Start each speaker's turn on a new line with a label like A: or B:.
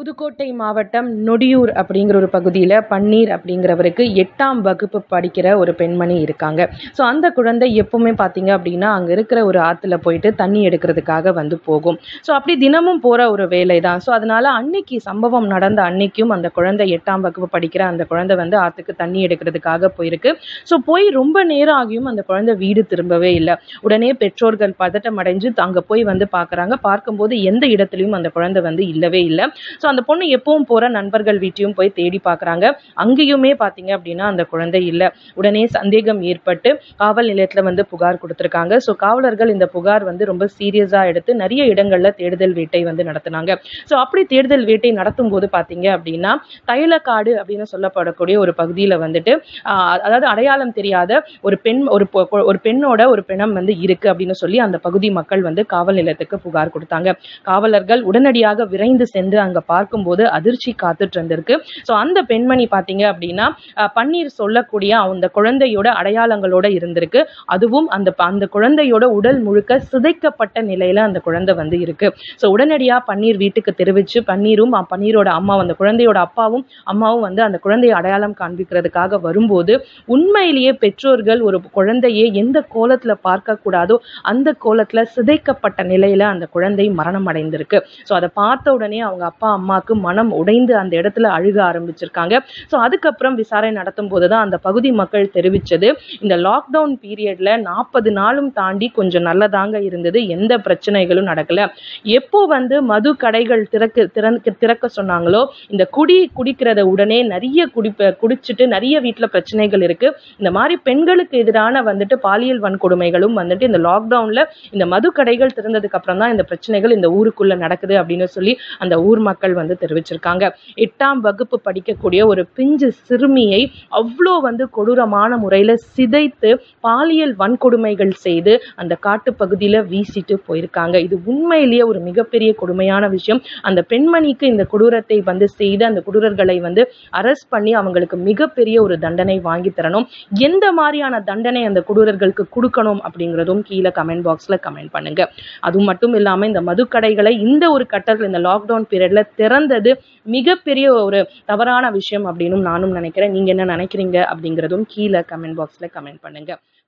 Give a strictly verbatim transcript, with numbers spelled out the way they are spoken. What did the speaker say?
A: புதுக்கோட்டை மாவட்டம் நொடியூர் அப்படிங்கிற ஒரு பகுதியில் பன்னீர் அப்படிங்கிறவருக்கு எட்டாம் வகுப்பு படிக்கிற ஒரு பெண்மணி இருக்காங்க. ஸோ அந்த குழந்தை எப்பவுமே பார்த்தீங்க அப்படின்னா அங்கே இருக்கிற ஒரு ஆற்றுல போயிட்டு தண்ணி எடுக்கிறதுக்காக வந்து போகும். ஸோ அப்படி தினமும் போகிற ஒரு வேலை தான். ஸோ அதனால அன்னைக்கு சம்பவம் நடந்த அன்னைக்கும் அந்த குழந்தை எட்டாம் வகுப்பு படிக்கிற அந்த குழந்தை வந்து ஆற்றுக்கு தண்ணி எடுக்கிறதுக்காக போயிருக்கு. ஸோ போய் ரொம்ப நேரம் ஆகியும் அந்த குழந்தை வீடு திரும்பவே இல்லை. உடனே பெற்றோர்கள் பதட்டம் அடைஞ்சு அங்கே போய் வந்து பார்க்குறாங்க. பார்க்கும்போது எந்த இடத்துலையும் அந்த குழந்தை வந்து இல்லவே இல்லை. ஸோ அந்த பொண்ணு எப்பவும் போற நண்பர்கள் வீட்டையும் போய் தேடி பார்க்குறாங்க. அங்கேயுமே பார்த்தீங்க அப்படின்னா அந்த குழந்தை இல்லை. உடனே சந்தேகம் ஏற்பட்டு காவல் நிலையத்தில் வந்து புகார் கொடுத்துருக்காங்க. ஸோ காவலர்கள் இந்த புகார் வந்து ரொம்ப சீரியஸாக எடுத்து நிறைய இடங்களில் தேடுதல் வேட்டை வந்து நடத்தினாங்க. ஸோ அப்படி தேடுதல் வேட்டை நடத்தும் போது பார்த்தீங்க அப்படின்னா தைலக்காடு அப்படின்னு சொல்லப்படக்கூடிய ஒரு பகுதியில் வந்துட்டு அதாவது அடையாளம் தெரியாத ஒரு பெண் ஒரு ஒரு பெண்ணோட ஒரு பிணம் வந்து இருக்கு அப்படின்னு சொல்லி அந்த பகுதி மக்கள் வந்து காவல் நிலையத்துக்கு புகார் கொடுத்தாங்க. காவலர்கள் உடனடியாக விரைந்து சென்று அங்க பார்க்கும்போது அதிர்ச்சி காத்துட்டு இருந்திருக்கு. ஸோ அந்த பெண்மணி பார்த்தீங்க அப்படின்னா பன்னீர் சொல்லக்கூடிய அந்த குழந்தையோட அடையாளங்களோட இருந்திருக்கு. அதுவும் அந்த அந்த குழந்தையோட உடல் முழுக்க சிதைக்கப்பட்ட நிலையில அந்த குழந்தை வந்து இருக்கு. ஸோ உடனடியா பன்னீர் வீட்டுக்கு தெரிவிச்சு பன்னீரும் பன்னீரோட அம்மா அந்த குழந்தையோட அப்பாவும் அம்மாவும் வந்து அந்த குழந்தையை அடையாளம் காண்பிக்கிறதுக்காக வரும்போது உண்மையிலேயே பெற்றோர்கள் ஒரு குழந்தையை எந்த கோலத்துல பார்க்க கூடாதோ அந்த கோலத்துல சிதைக்கப்பட்ட நிலையில அந்த குழந்தை மரணம் அடைந்திருக்கு. ஸோ அதை பார்த்த உடனே அவங்க அப்பா அம்மாவுக்கு மனம் உடைந்து அந்த இடத்துல அழுக ஆரம்பிச்சிருக்காங்க. ஸோ அதுக்கப்புறம் விசாரணை நடத்தும் போதுதான் அந்த பகுதி மக்கள் தெரிவிச்சது, இந்த லாக்டவுன் பீரியட்ல நாற்பது நாளும் தாண்டி கொஞ்சம் நல்லதாங்க இருந்தது, எந்த பிரச்சனைகளும் நடக்கல. எப்போ வந்து மது கடைகள் திறக்க திறக்க திறக்க சொன்னாங்களோ இந்த குடி குடிக்கிறத உடனே நிறைய குடிப்ப குடிச்சிட்டு நிறைய வீட்டுல பிரச்சனைகள் இருக்கு. இந்த மாதிரி பெண்களுக்கு எதிரான வந்துட்டு பாலியல் வன்கொடுமைகளும் வந்துட்டு இந்த லாக்டவுன்ல இந்த மது கடைகள் திறந்ததுக்கு அப்புறம் தான் இந்த பிரச்சனைகள் இந்த ஊருக்குள்ள நடக்குது அப்படின்னு சொல்லி அந்த ஊர் மக்கள் வந்து தெரிவிச்சிருக்காங்க. எட்டாம் வகுப்பு படிக்கக்கூடிய ஒரு பிஞ்சு சிறுமியை அவ்வளோ வந்து கொடூரமான முறையில சிதைத்து பாலியல் வன்கொடுமைகள் செய்து அந்த காட்டு பகுதியில வீசிட்டு போயிருக்காங்க. இது உண்மையிலேயே ஒரு மிகப்பெரிய கொடுமையான விஷயம். அந்த பெண்மணிக்கு இந்த கொடூரத்தை வந்து செய்து அந்த கொடூரர்களை வந்து அரெஸ்ட் பண்ணி அவங்களுக்கு மிகப்பெரிய ஒரு தண்டனை வாங்கி தரணும். எந்த மாதிரியான தண்டனை அந்த கொடூரர்களுக்கு கொடுக்கணும் அப்படிங்கிறதும் கீழே கமெண்ட் பாக்ஸ்ல கமெண்ட் பண்ணுங்க. அது மட்டும் இல்லாம இந்த மதுக்கடைகளை இந்த ஒரு கட்டத்தில் இந்த லாக்டவுன் பீரியட்ல திறந்தது மிகப்பெரிய ஒரு தவறான விஷயம் அப்படின்னு நானும் நினைக்கிறேன். நீங்க என்ன நினைக்கிறீங்க அப்படிங்கிறதும் கீழே கமெண்ட் பாக்ஸ்ல கமெண்ட் பண்ணுங்க.